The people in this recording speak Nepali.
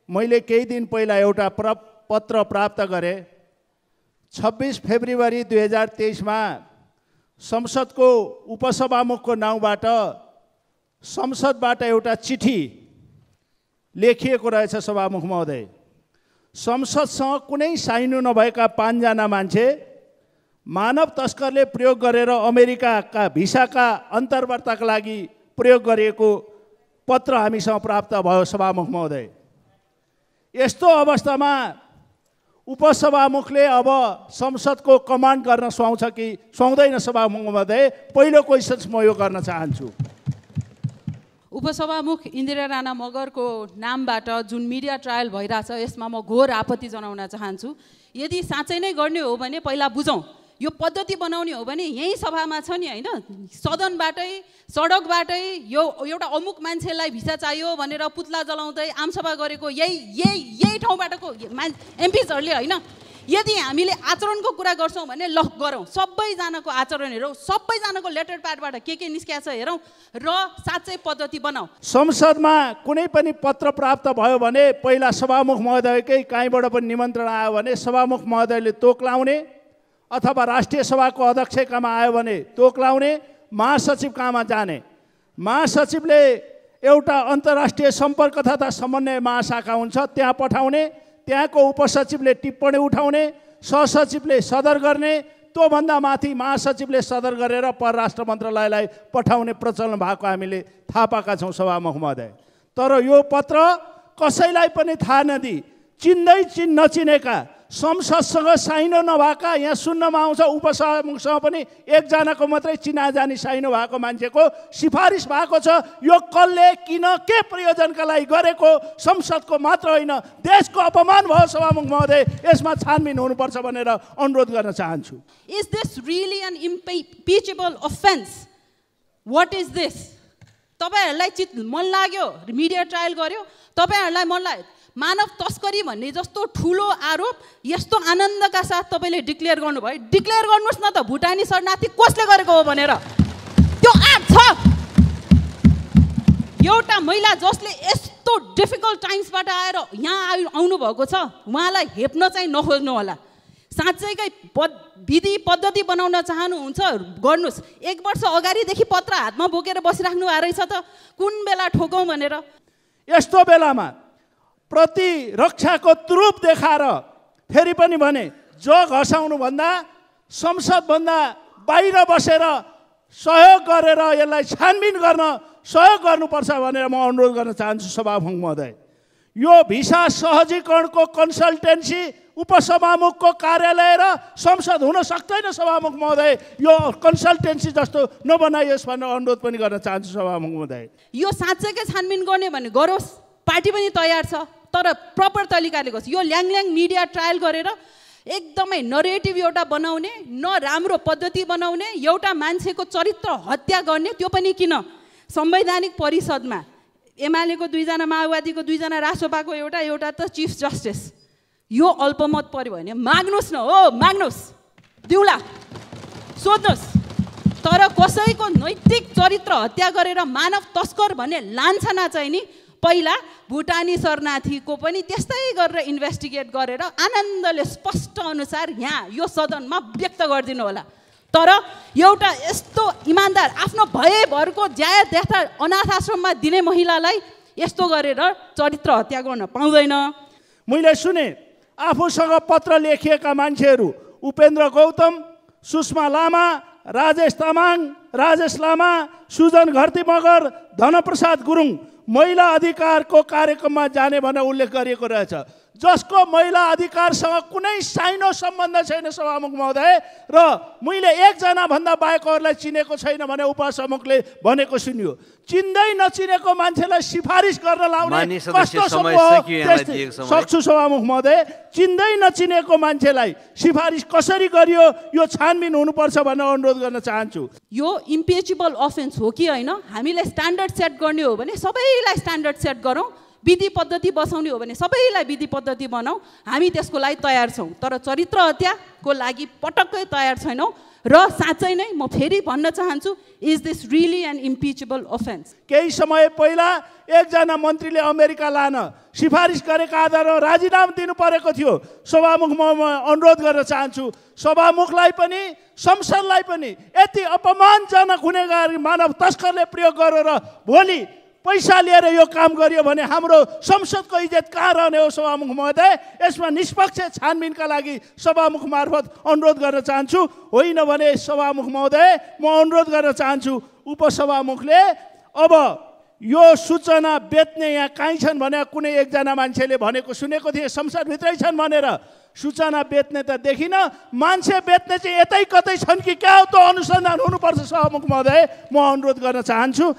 मैले केही दिन पहिला एउटा पत्र प्राप्त गरेँ। 26 फेब्रुअरी 2023 मा संसदको उपसभामुखको नाउँबाट संसदबाट एउटा चिठी लेखिएको रहेछ। सभामुख महोदय, संसदसँग कुनै साइनो नभएका 5 जना मान्छे मानव तस्करले प्रयोग गरेर अमेरिकाका भिसाका अन्तर्वार्ताका लागि प्रयोग गरिएको पत्र हामीसँग प्राप्त भयो। सभामुख महोदय, यस्तो अवस्थामा उपसभामुखले अब संसदको कमान्ड गर्न सुहाउँछ कि सुहाउँदैन? सभामुख महोदय, पहिलो क्वेसन म यो गर्न चाहन्छु। उपसभामुख इन्दिरा राणा मगरको नामबाट जुन मिडिया ट्रायल भइरहेछ यसमा म घोर आपत्ति जनाउन चाहन्छु। यदि साँच्चै नै गर्ने हो भने पहिला बुझौँ, यो पद्धति बनाउने हो भने यही सभामा छ नि होइन, सदनबाटै सडकबाटै यो एउटा अमुक मान्छेलाई भिसा चाहियो भनेर पुतला जलाउँदै आमसभा गरेको यही ठाउँबाटको एमपिजहरूले होइन। यदि हामीले आचरणको कुरा गर्छौँ भने ल गरौँ, सबैजनाको आचरण हेरौँ, सबैजनाको लेटर प्याडबाट के निस्किया छ हेरौँ र साँच्चै पद्धति बनाऊ। संसदमा कुनै पनि पत्र प्राप्त भयो भने पहिला सभामुख महोदयकै कहीँबाट पनि निमन्त्रण आयो भने सभामुख महोदयले तोक लाउने, अथवा राष्ट्रिय सभाको अध्यक्ष कहाँ आयो भने तोक लाउने, महासचिव कहाँमा जाने, महासचिवले एउटा अन्तर्राष्ट्रिय सम्पर्क तथा समन्वय महाशाखा हुन्छ त्यहाँ पठाउने, त्यहाँको उपसचिवले टिप्पणी उठाउने, सहसचिवले सदर गर्ने, त्योभन्दा माथि महासचिवले सदर गरेर परराष्ट्र मन्त्रालयलाई पठाउने प्रचलन भएको हामीले थाहा पाएका छौँ। सभामुख महोदय, तर यो पत्र कसैलाई पनि थाहा नदिई नचिनेका संसदसँग साइनो नभएका, यहाँ सुन्नमा आउँछ उपसभामुखसँग पनि एकजनाको मात्रै चिनाजानी साइनो भएको मान्छेको सिफारिस भएको छ। यो कसले किन के प्रयोजनका लागि गरेको संसदको मात्र होइन देशको अपमान भयो। सभामुख महोदय, यसमा छानबिन हुनुपर्छ भनेर अनुरोध गर्न चाहन्छु। Is this really an impeachable offence? What is this? तपाईँहरूलाई मन लाग्यो, मिडिया ट्रायल गर्यो, तपाईँहरूलाई मन लाग्यो, मानव तस्करी भन्ने जस्तो ठुलो आरोप यस्तो आनन्दका साथ तपाईँले डिक्लेयर गर्नुभयो। डिक्लेयर गर्नुहोस् न त भुटानी शरणार्थी कसले गरेको हो भनेर। त्यो आठ छ। एउटा महिला जसले यस्तो डिफिकल्ट टाइम्सबाट आएर यहाँ आउनुभएको छ उहाँलाई हेप्न चाहिँ नखोज्नु होला। साँच्चैकै विधि पद्धति बनाउन चाहनुहुन्छ गर्नुहोस्। 1 वर्ष अगाडिदेखि पत्र हातमा बोकेर बसिराख्नु भएको रहेछ त कुन बेला ठोकौँ भनेर। यस्तो बेलामा प्रतिरक्षाको तुरुप देखाएर फेरि पनि भने जग हँसाउनुभन्दा संसदभन्दा बाहिर बसेर सहयोग गरेर यसलाई छानबिन गर्न सहयोग गर्नुपर्छ भनेर म अनुरोध गर्न चाहन्छु। सभामुख महोदय, यो भिसा सहजीकरणको कन्सल्टेन्सी उपसभामुखको कार्यालय र संसद हुन सक्दैन। सभामुख महोदय, यो कन्सल्टेन्सी जस्तो नबनाइयोस् भनेर अनुरोध पनि गर्न चाहन्छु। सभामुख महोदय, यो साँच्चैकै छानबिन गर्ने भने गरोस्, पार्टी पनि तयार छ, तर प्रपर तरिकाले गर्छ। यो ल्याङल्याङ मिडिया ट्रायल गरेर एकदमै नरेटिभ एउटा बनाउने, न राम्रो पद्धति बनाउने, एउटा मान्छेको चरित्र हत्या गर्ने, त्यो पनि किन संवैधानिक परिषदमा एमालेको 2 जना, माओवादीको 2 जना, रासोपाको एउटा त चिफ जस्टिस। यो अल्पमत पर्यो भने माग्नुहोस् न, हो माग्नुहोस्, दिउँला, सोध्नुहोस्। तर कसैको नैतिक चरित्र हत्या गरेर मानव तस्कर भन्ने लान्छना चाहिँ नि पहिला भुटानी शरणार्थीको पनि त्यस्तै गरेर इन्भेस्टिगेट गरेर आनन्दले स्पष्ट अनुसार यहाँ यो सदनमा व्यक्त गरिदिनु होला। तर एउटा यस्तो इमान्दार आफ्नो भएभरको ज्याया देख्दा अनाथ आश्रममा दिने महिलालाई यस्तो गरेर चरित्र हत्या गर्न पाउँदैन। मैले सुने आफूसँग पत्र लेखिएका मान्छेहरू उपेन्द्र गौतम, सुषमा लामा, राजेश तामाङ, राजेश लामा, सुजन घरती मगर, धनप्रसाद गुरुङ महिला अधिकारको कार्यक्रममा जाने भनेर उल्लेख गरिएको रहेछ, जसको महिला अधिकारसँग कुनै साइनो सम्बन्ध छैन। सभामुख महोदय, र मैले 1 जना भन्दा बाहेकहरूलाई चिनेको छैन भने उपसभामुखले भनेको सुनियो। चिन्दै नचिनेको मान्छेलाई सिफारिस गर्न लाउने कस्तो सक्छु? सभामुख महोदय, चिन्दै नचिनेको मान्छेलाई सिफारिस कसरी गरियो यो छानबिन हुनुपर्छ भनेर अनुरोध गर्न चाहन्छु। यो इम्पिचेबल अफेन्स हो कि होइन? हामीले स्ट्यान्डर्ड सेट गर्ने हो भने सबैलाई स्ट्यान्डर्ड सेट गरौँ, विधि पद्धति बसाउने हो भने सबैलाई विधि पद्धति बनाऊ। हामी त्यसको लागि तयार छौँ, तर चरित्र हत्याको लागि पटक्कै तयार छैनौँ। र साँच्चै नै म फेरि भन्न चाहन्छु, is this really an impeachable offence? केही समय पहिला एकजना मन्त्रीले अमेरिका लान सिफारिस गरेका आधारमा राजीनामा दिनु परेको थियो। सभामुखमा म अनुरोध गर्न चाहन्छु, सभामुखलाई पनि संसदलाई पनि यति अपमानजनक हुने गरी मानव तस्करले प्रयोग गरेर भोलि पैसा लिएर यो काम गरियो भने हाम्रो संसदको इज्जत कहाँ रहने हो? सभामुख महोदय, यसमा निष्पक्ष छानबिनका लागि सभामुख मार्फत अनुरोध गर्न चाहन्छु। होइन भने सभामुख महोदय, म अनुरोध गर्न चाहन्छु उपसभामुखले अब यो सूचना बेच्ने यहाँ कहीँ छन् भने कुनै एकजना मान्छेले भनेको सुनेको थिएँ संसदभित्रै छन् भनेर। सूचना बेच्ने त देखिनँ, मान्छे बेच्ने चाहिँ यतै कतै छन् कि क्या हो? त्यो अनुसन्धान हुनुपर्छ सभामुख महोदय, म अनुरोध गर्न चाहन्छु।